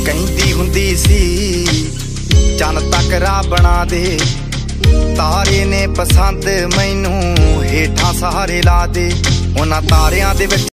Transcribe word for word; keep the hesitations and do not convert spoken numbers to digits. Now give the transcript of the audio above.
कहंदी हुंदी सी चन तक राह बना दे, तारे ने पसंद मैनू हेठां सहारे ला दे। उन्हां तारियां दे विच